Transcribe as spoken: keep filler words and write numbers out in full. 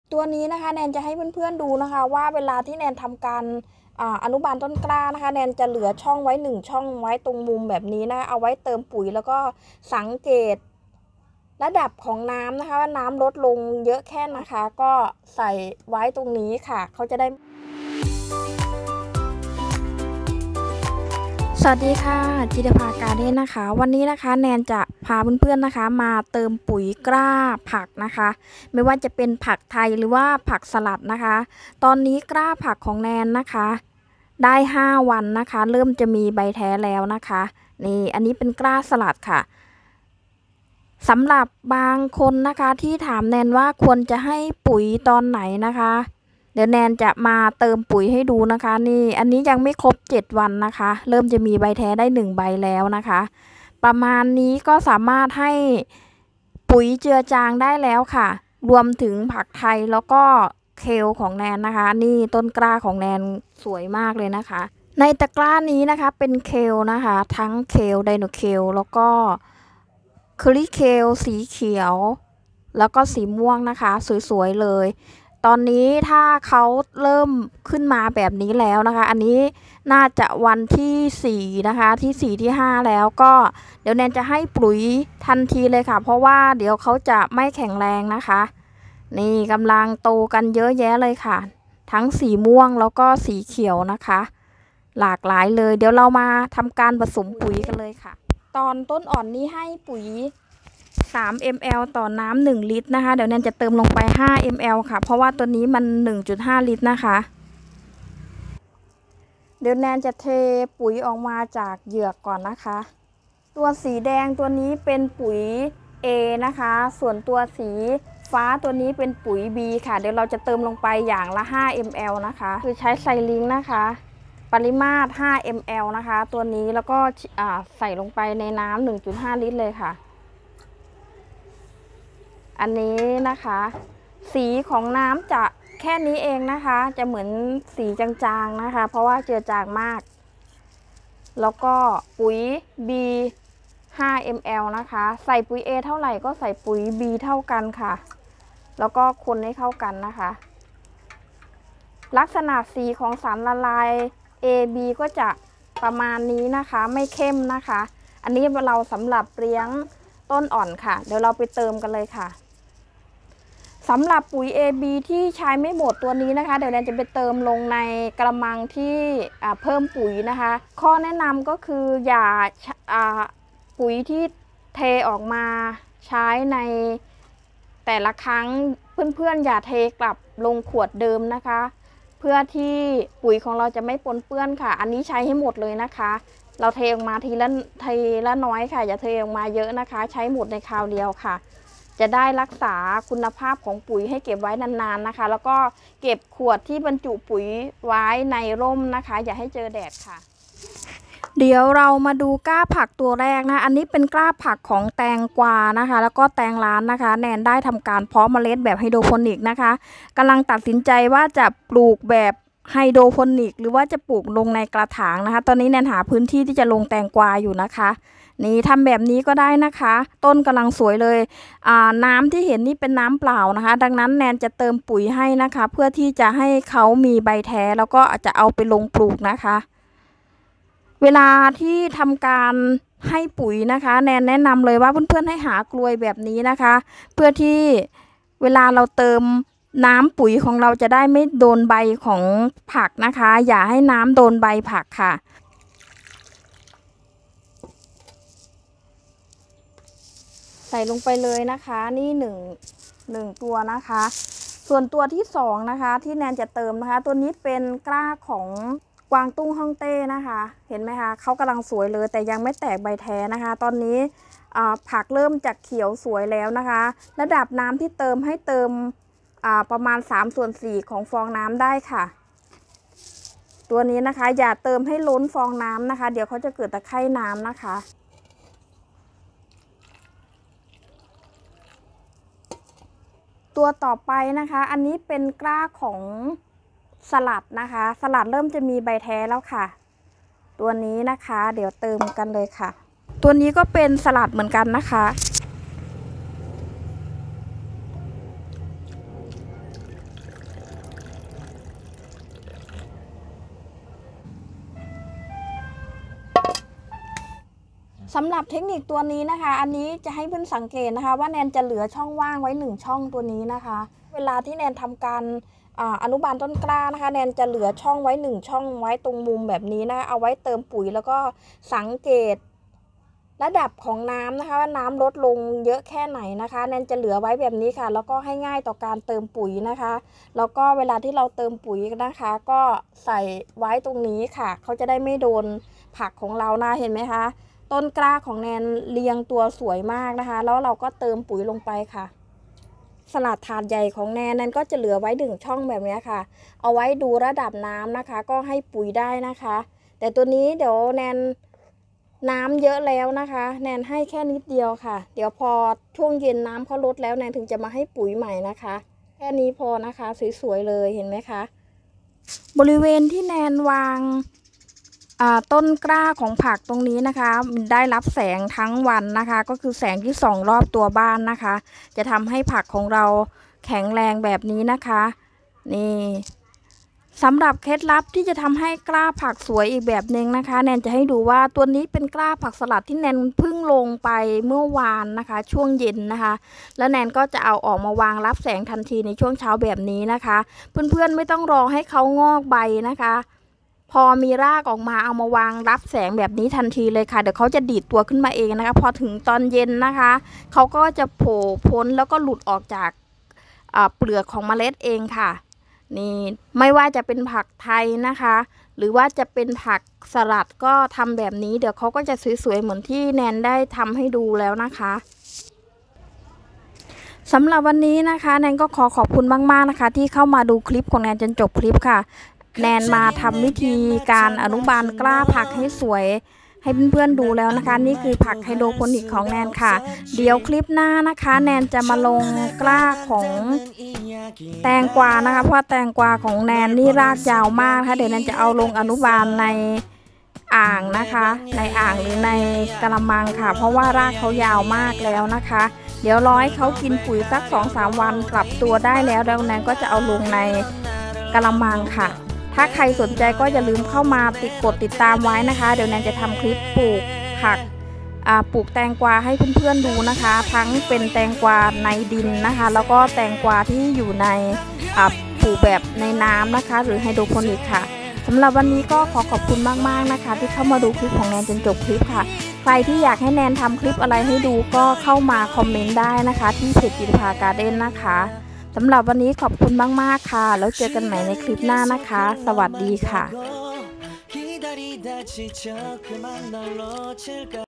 ตัวนี้นะคะแนนจะให้เพื่อนๆดูนะคะว่าเวลาที่แนนทำการอนุบาลต้นกล้านะคะแนนจะเหลือช่องไว้หนึ่งช่องไว้ตรงมุมแบบนี้นะเอาไว้เติมปุ๋ยแล้วก็สังเกตระดับของน้ำนะคะว่าน้ำลดลงเยอะแค่นะคะก็ใส่ไว้ตรงนี้ค่ะเขาจะได้สวัสดีค่ะจิตภาการเด้นนะคะวันนี้นะคะแนนจะพาเพื่อนๆนะคะมาเติมปุ๋ยกล้าผักนะคะไม่ว่าจะเป็นผักไทยหรือว่าผักสลัดนะคะตอนนี้กล้าผักของแนนนะคะได้ห้าวันนะคะเริ่มจะมีใบแท้แล้วนะคะนี่อันนี้เป็นกล้าสลัดค่ะสำหรับบางคนนะคะที่ถามแนนว่าควรจะให้ปุ๋ยตอนไหนนะคะเดี๋ยวแนนจะมาเติมปุ๋ยให้ดูนะคะนี่อันนี้ยังไม่ครบเจ็ดวันนะคะเริ่มจะมีใบแท้ได้หนึ่งใบแล้วนะคะประมาณนี้ก็สามารถให้ปุ๋ยเจือจางได้แล้วค่ะรวมถึงผักไทยแล้วก็เคลของแนนนะคะนี่ต้นกล้าของแนนสวยมากเลยนะคะในตะกร้านี้นะคะเป็นเคลนะคะทั้งเคลไดโนเคลแล้วก็คริเคลสีเขียวแล้วก็สีม่วงนะคะสวยๆเลยตอนนี้ถ้าเขาเริ่มขึ้นมาแบบนี้แล้วนะคะอันนี้น่าจะวันที่สี่นะคะที่สี่ที่ห้าแล้วก็เดี๋ยวแนนจะให้ปุ๋ยทันทีเลยค่ะเพราะว่าเดี๋ยวเขาจะไม่แข็งแรงนะคะนี่กำลังโตกันเยอะแยะเลยค่ะทั้งสีม่วงแล้วก็สีเขียวนะคะหลากหลายเลยเดี๋ยวเรามาทำการผสมปุ๋ยกันเลยค่ะตอนต้นอ่อนนี้ให้ปุ๋ยสาม มิลลิลิตร ต่อน้ำหนึ่งลิตรนะคะเดี๋ยวแนนจะเติมลงไปห้า มิลลิลิตร ค่ะเพราะว่าตัวนี้มัน หนึ่งจุดห้า ลิตรนะคะเดี๋ยวแนนจะเทปุ๋ยออกมาจากเหยือกก่อนนะคะตัวสีแดงตัวนี้เป็นปุ๋ย A นะคะส่วนตัวสีฟ้าตัวนี้เป็นปุ๋ย B ค่ะเดี๋ยวเราจะเติมลงไปอย่างละห้า มิลลิลิตร นะคะคือใช้ไซลิงค์นะคะปริมาตรห้า มิลลิลิตร นะคะตัวนี้แล้วก็ใส่ลงไปในน้ำ หนึ่งจุดห้า ลิตรเลยค่ะอันนี้นะคะสีของน้ำจะแค่นี้เองนะคะจะเหมือนสีจางๆนะคะเพราะว่าเจือจางมากแล้วก็ปุ๋ย B ห้า มิลลิลิตร นะคะใส่ปุ๋ย A เท่าไหร่ก็ใส่ปุ๋ย B เท่ากันค่ะแล้วก็คนให้เข้ากันนะคะลักษณะสีของสารละลาย A B ก็จะประมาณนี้นะคะไม่เข้มนะคะอันนี้เราสำหรับเลี้ยงต้นอ่อนค่ะเดี๋ยวเราไปเติมกันเลยค่ะสำหรับปุ๋ย เอ บี ที่ใช้ไม่หมดตัวนี้นะคะเดี๋ยวแนนจะไปเติมลงในกระมังที่เพิ่มปุ๋ยนะคะข้อแนะนำก็คืออย่าปุ๋ยที่เทออกมาใช้ในแต่ละครั้งเพื่อนๆอย่าเทกลับลงขวดเดิมนะคะเพื่อที่ปุ๋ยของเราจะไม่ปนเปื้อนค่ะอันนี้ใช้ให้หมดเลยนะคะเราเทออกมาทีละทีละน้อยค่ะอย่าเทออกมาเยอะนะคะใช้หมดในคราวเดียวค่ะจะได้รักษาคุณภาพของปุ๋ยให้เก็บไว้นานๆนะคะแล้วก็เก็บขวดที่บรรจุปุ๋ยไว้ในร่มนะคะอย่าให้เจอแดดค่ะเดี๋ยวเรามาดูกล้าผักตัวแรกนะอันนี้เป็นกล้าผักของแตงกวานะคะแล้วก็แตงร้านนะคะแนนได้ทำการเพาะเมล็ดแบบไฮโดรโปนิกนะคะกำลังตัดสินใจว่าจะปลูกแบบไฮโดรโปนิกหรือว่าจะปลูกลงในกระถางนะคะตอนนี้แนนหาพื้นที่ที่จะลงแตงกวาอยู่นะคะนี่ทำแบบนี้ก็ได้นะคะต้นกำลังสวยเลยน้ำที่เห็นนี่เป็นน้ำเปล่านะคะดังนั้นแนนจะเติมปุ๋ยให้นะคะเพื่อที่จะให้เขามีใบแท้แล้วก็อาจจะเอาไปลงปลูกนะคะเวลาที่ทำการให้ปุ๋ยนะคะแนนแนะนำเลยว่าเพื่อนๆให้หากลวยแบบนี้นะคะเพื่อที่เวลาเราเติมน้ำปุ๋ยของเราจะได้ไม่โดนใบของผักนะคะอย่าให้น้ำโดนใบผักค่ะใส่ลงไปเลยนะคะนี่หนึ่งหนึ่งตัวนะคะส่วนตัวที่สองนะคะที่แนนจะเติมนะคะตัวนี้เป็นกล้าของกวางตุ้งฮ่องเต้นะคะเห็นไหมคะเขากำลังสวยเลยแต่ยังไม่แตกใบแท้นะคะตอนนี้ผักเริ่มจากเขียวสวยแล้วนะคะระดับน้ำที่เติมให้เติมประมาณสามส่วนสี่ของฟองน้ำได้ค่ะตัวนี้นะคะอย่าเติมให้ล้นฟองน้ำนะคะเดี๋ยวเขาจะเกิดตะไคร่น้ำนะคะตัวต่อไปนะคะอันนี้เป็นกล้าของสลัดนะคะสลัดเริ่มจะมีใบแท้แล้วค่ะตัวนี้นะคะเดี๋ยวเติมกันเลยค่ะตัวนี้ก็เป็นสลัดเหมือนกันนะคะสำหรับเทคนิคตัวนี้นะคะอันนี้จะให้เพื่อนสังเกตนะคะว่าแนนจะเหลือช่องว่างไว้หนึ่งช่องตัวนี้นะคะเวลาที่แนนทำการอนุบาลต้นกล้านะคะแนนจะเหลือช่องไว้หนึ่งช่องไว้ตรงมุมแบบนี้นะคะเอาไว้เติมปุ๋ยแล้วก็สังเกตระดับของน้ำนะคะว่าน้ำลดลงเยอะแค่ไหนนะคะแนนจะเหลือไว้แบบนี้ค่ะแล้วก็ให้ง่ายต่อการเติมปุ๋ยนะคะแล้วก็เวลาที่เราเติมปุ๋ยนะคะก็ใส่ไว้ตรงนี้ค่ะเขาจะได้ไม่โดนผักของเรานะเห็นไหมคะต้นกล้าของแนนเรียงตัวสวยมากนะคะแล้วเราก็เติมปุ๋ยลงไปค่ะสลัดถาดใหญ่ของแนนแนนก็จะเหลือไว้หนึ่งช่องแบบนี้ค่ะเอาไว้ดูระดับน้ำนะคะก็ให้ปุ๋ยได้นะคะแต่ตัวนี้เดี๋ยวแนนน้ำเยอะแล้วนะคะแนนให้แค่นิดเดียวค่ะเดี๋ยวพอช่วงเย็นน้ำเขาลดแล้วแนนถึงจะมาให้ปุ๋ยใหม่นะคะแค่นี้พอนะคะสวยๆเลยเห็นไหมคะบริเวณที่แนนวางต้นกล้าของผักตรงนี้นะคะได้รับแสงทั้งวันนะคะก็คือแสงที่ส่องรอบตัวบ้านนะคะจะทำให้ผักของเราแข็งแรงแบบนี้นะคะนี่สำหรับเคล็ดลับที่จะทำให้กล้าผักสวยอีกแบบหนึ่งนะคะแนนจะให้ดูว่าตัวนี้เป็นกล้าผักสลัดที่แนนเพิ่งลงไปเมื่อวานนะคะช่วงเย็นนะคะแล้วแนนก็จะเอาออกมาวางรับแสงทันทีในช่วงเช้าแบบนี้นะคะเพื่อนๆไม่ต้องรอให้เขางอกใบนะคะพอมีรากออกมาเอามาวางรับแสงแบบนี้ทันทีเลยค่ะเดี๋ยวเขาจะดีดตัวขึ้นมาเองนะคะพอถึงตอนเย็นนะคะเขาก็จะโผล่พ้นแล้วก็หลุดออกจากเปลือกของเมล็ดเองค่ะนี่ไม่ว่าจะเป็นผักไทยนะคะหรือว่าจะเป็นผักสลัดก็ทำแบบนี้เดี๋ยวเขาก็จะสวยๆเหมือนที่แนนได้ทำให้ดูแล้วนะคะสำหรับวันนี้นะคะแนนก็ขอขอบคุณมากๆนะคะที่เข้ามาดูคลิปของแนนจนจบคลิปค่ะแนนมาทำวิธีการอนุบาลกล้าผักให้สวยให้เพื่อนๆดูแล้วนะคะนี่คือผักไฮโดรโปนิกของแนนค่ะเดี๋ยวคลิปหน้านะคะแนนจะมาลงกล้าของแตงกวานะคะเพราะแตงกวาของแนนนี่รากยาวมากค่ะเดี๋ยวแนนจะเอาลงอนุบาลในอ่างนะคะในอ่างหรือในกระมังค่ะเพราะว่ารากเขายาวมากแล้วนะคะเดี๋ยวรอให้เขากินปุ๋ยสัก สองถึงสาม วันปรับตัวได้แล้วแล้วแนนก็จะเอาลงในกระมังค่ะถ้าใครสนใจก็อย่าลืมเข้ามาติดกดติดตามไว้นะคะเดี๋ยวแนนจะทำคลิปปลูกผักปลูกแตงกวาให้เพื่อนๆดูนะคะทั้งเป็นแตงกวาในดินนะคะแล้วก็แตงกวาที่อยู่ในปลูกแบบในน้ำนะคะหรือไฮโดรโปนิกค่ะสำหรับวันนี้ก็ขอขอบคุณมากๆนะคะที่เข้ามาดูคลิปของแนนจนจบคลิปค่ะใครที่อยากให้แนนทำคลิปอะไรให้ดูก็เข้ามาคอมเมนต์ได้นะคะที่เพจจิตภาการ์เด้นนะคะสำหรับวันนี้ขอบคุณมากๆค่ะแล้วเจอกันใหม่ในคลิปหน้านะคะสวัสดีค่ะ